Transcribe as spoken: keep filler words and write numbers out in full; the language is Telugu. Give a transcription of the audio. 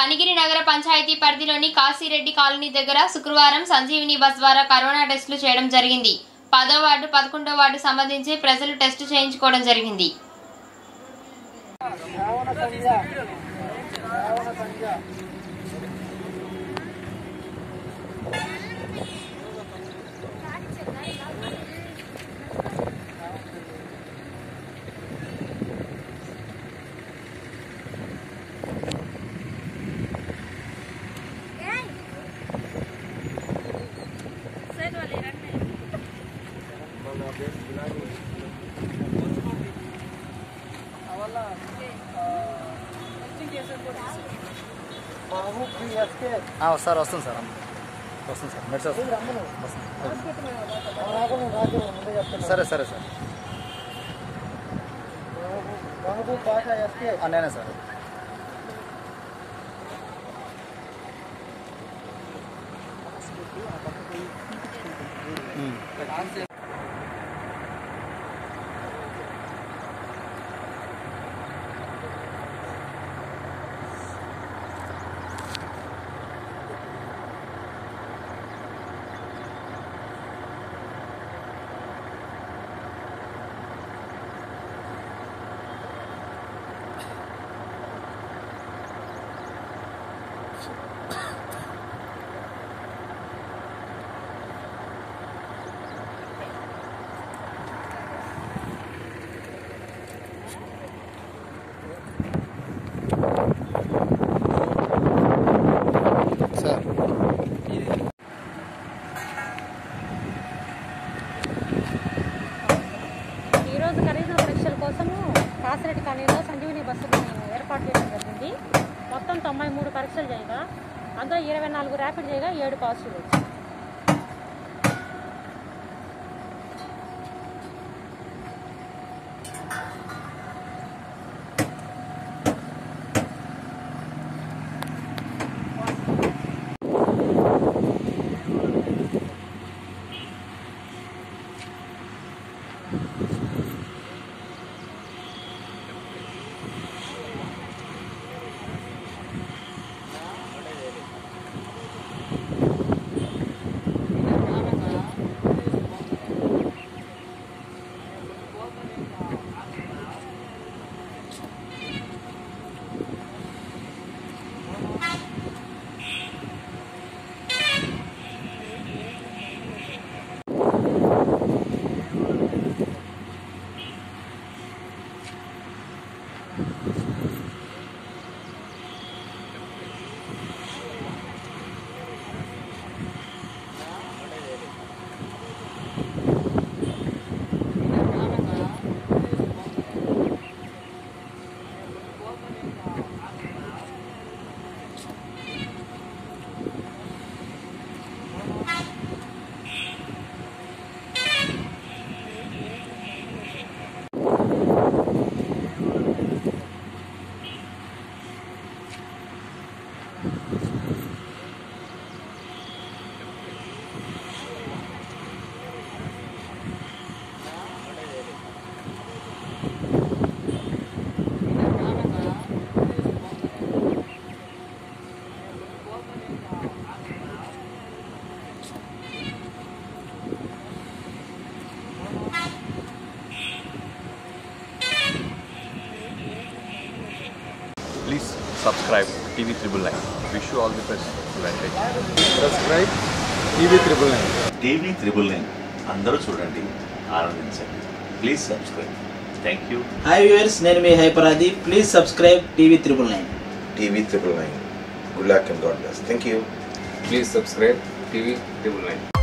కనిగిరి నగర పంచాయతీ పరిధిలోని కాశీరెడ్డి కాలనీ దగ్గర శుక్రవారం సంజీవిని బస్ ద్వారా కరోనా టెస్టులు చేయడం జరిగింది. పదో వార్డు పదకొండో వార్డు సంబంధించి ప్రజలు టెస్ట్ చేయించుకోవడం జరిగింది. సార్ వస్తుంది సార్ వస్తుంది సార్ మెడిసిన్ సరే సరే సార్ నేనే సార్ ఈరోజు ఖరీదు పరీక్షల కోసము కాశీరెడ్డి కాలనీలో సంజీవిని బస్సులు ఏర్పాటు చేయడం జరిగింది. మొత్తం తొంభై మూడు పరీక్షలు చేయగా అందులో ఇరవై నాలుగు ర్యాపిడ్ చేయగా ఏడు పాజిటివ్ వచ్చాయి. Please subscribe T V triple nine. Wish you all the best. Subscribe TV triple nine. TV triple nine అందరూ చూడండి, ఆనందించండి. Please subscribe. Thank you. Hi viewers, నేను మీ హైపరాది. Please subscribe TV triple nine. TV triple nine. Good luck and god bless. Thank you. Please subscribe TV triple nine.